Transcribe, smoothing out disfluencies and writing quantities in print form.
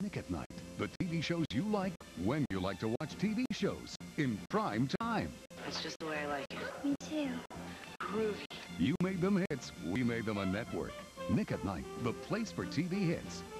Nick at Night, the TV shows you like when you like to watch TV shows in prime time. That's just the way I like it. Me too. Groovy. You made them hits, we made them a network. Nick at Night, the place for TV hits.